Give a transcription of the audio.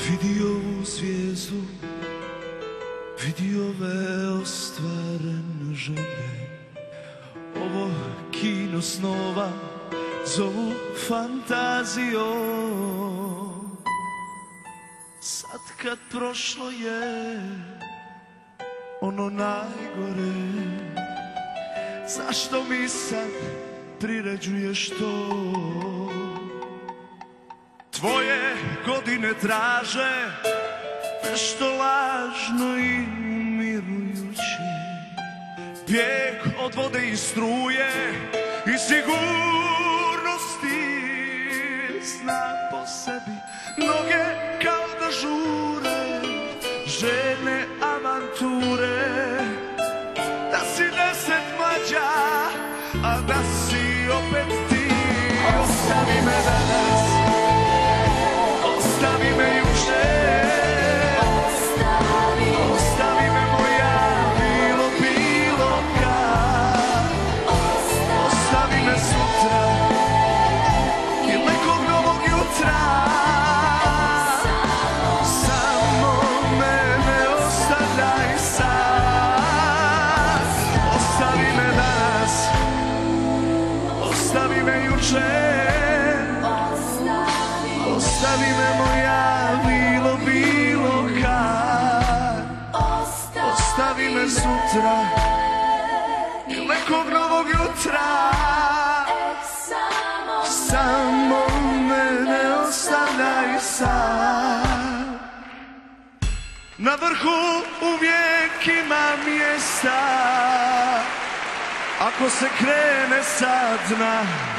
Vidio ovu zvijezdu, vidio ove ostvarene želje. Ovo kino snova zovu fantazijom. Sad kad prošlo je ono najgore, zašto mi sad priređuješ to? Tvoje godine traže nešto lažno i umirujuće, bijeg od vode i struje i sigurnosti. Znam po sebi, noge kao da žure, željne avanture, da si 10 mlađa, a da si opet ti. Ostavi me danas, ostavi me juče, ostavi me moja, bilo kad. Ostavi me sutra i nekog novog jutra. Samo mene ostavljaj sad. Ostavi me danas, ostavi me juče, ostavi me moja, bilo kad. Ostavi me sutra ili nekog novog jutra. Samo mene ostavljaj sad. Na vrhu uvijek ima mjesta, ako se krene sa dna.